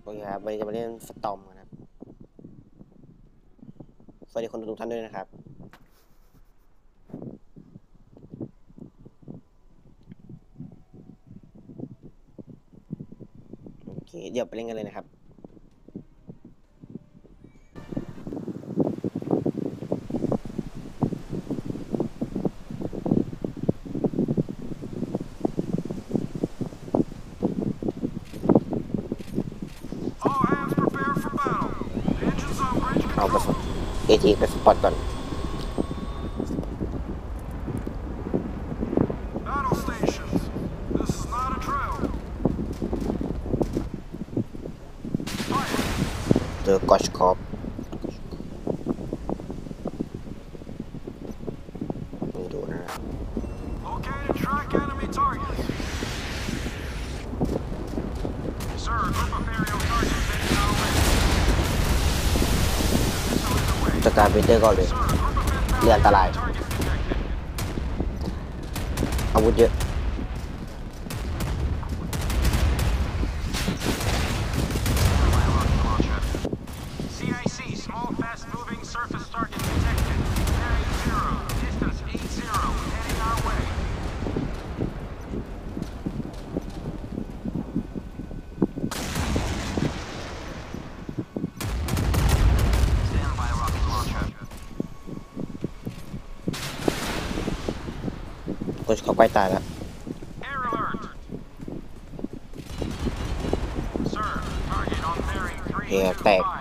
เคครับวันนี้จะมาเล่นสตอมนะครับสวัสดีคนทุกท่านด้วยนะครับโอเคเดี๋ยวไปเล่นกันเลยนะครับเอาไปATไปสปอตก่อนเจอกอชคอปนี่ดูนะจัดการเบเดอร์ก่อนเลยเรื่องอันตรายอาวุธเยอะกอชคอปใกล้ตายแล้วเฮียแตก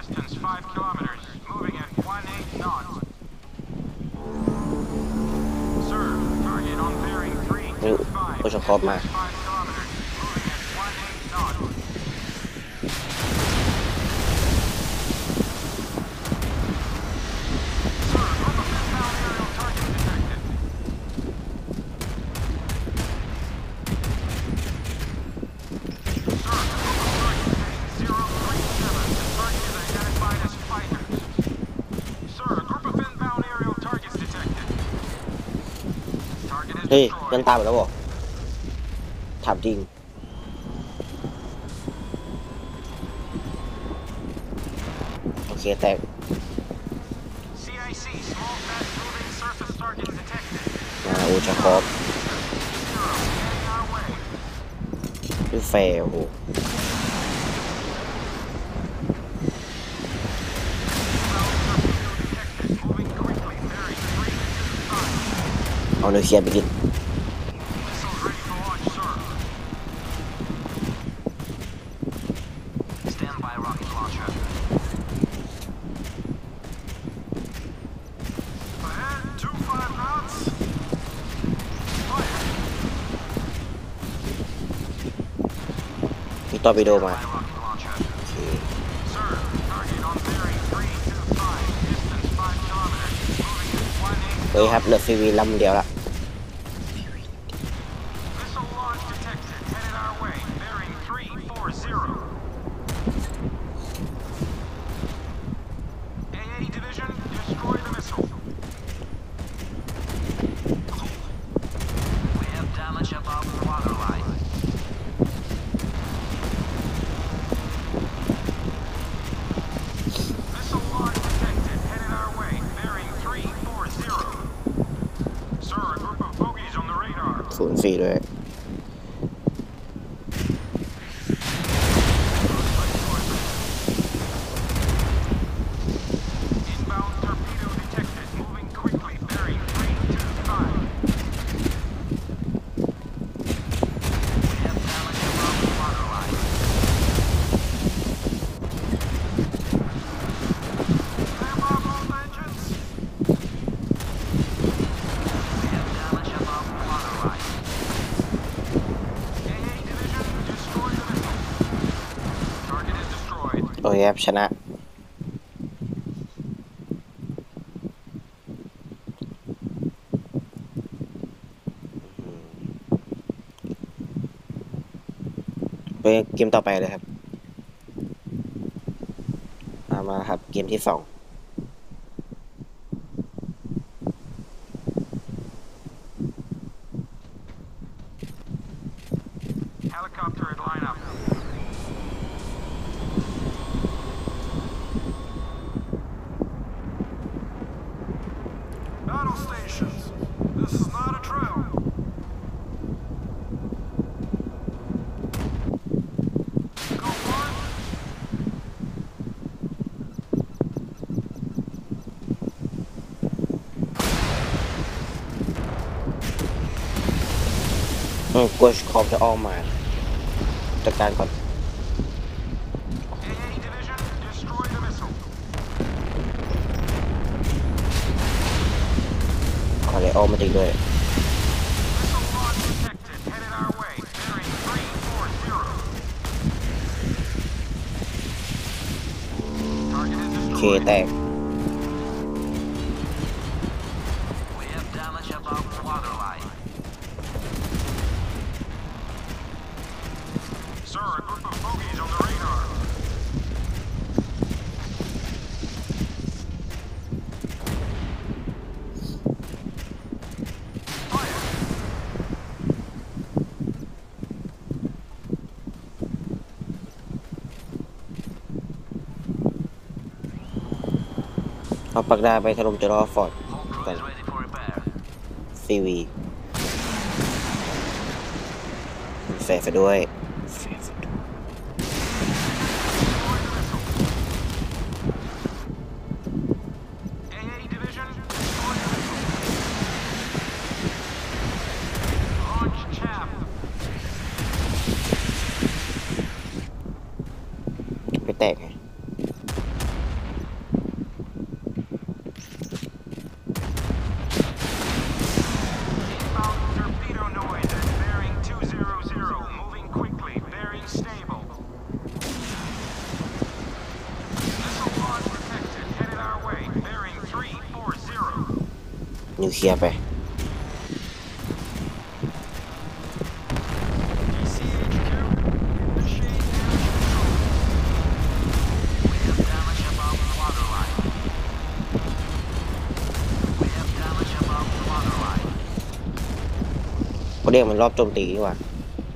นี่กอชคอปมาเฮ้ยยังตามไปแล้วบอกถามจริงโอเคแตกอูชาคอปดูแฟร์โอ้โหเอาเนื้อเคียนไปกินมีตอร์ปิโดมาเฮ้ยครับเหลือฟรีลำเดียวละ04ด้วยโอเคครับชนะไปเกมต่อไปเลยครับมาครับเกมที่2 กลัวคอมจะอ้อมมาจัดการก่อนขอเลยอ้อมมาจริงด้วยโอเคแตกเอาปักดาไปถล่มจรอฟอร์ดกันซีวีแฝงด้วยไปแตกไงนิวเคลียร์ไปเขาเรียกมันรอบโจมตีดีกว่า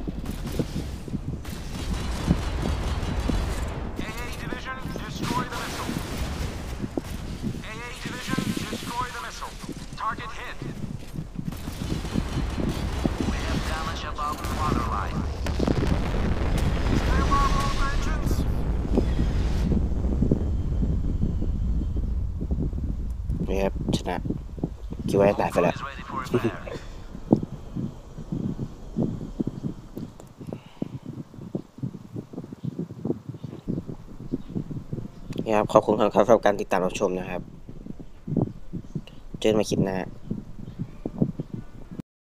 นี่ครับชนะคิดว่าตายไปแล้วนี่ครับขอบคุณครับสำหรับการติดตามรับชมนะครับเจอกันใหม่คลิปหน้า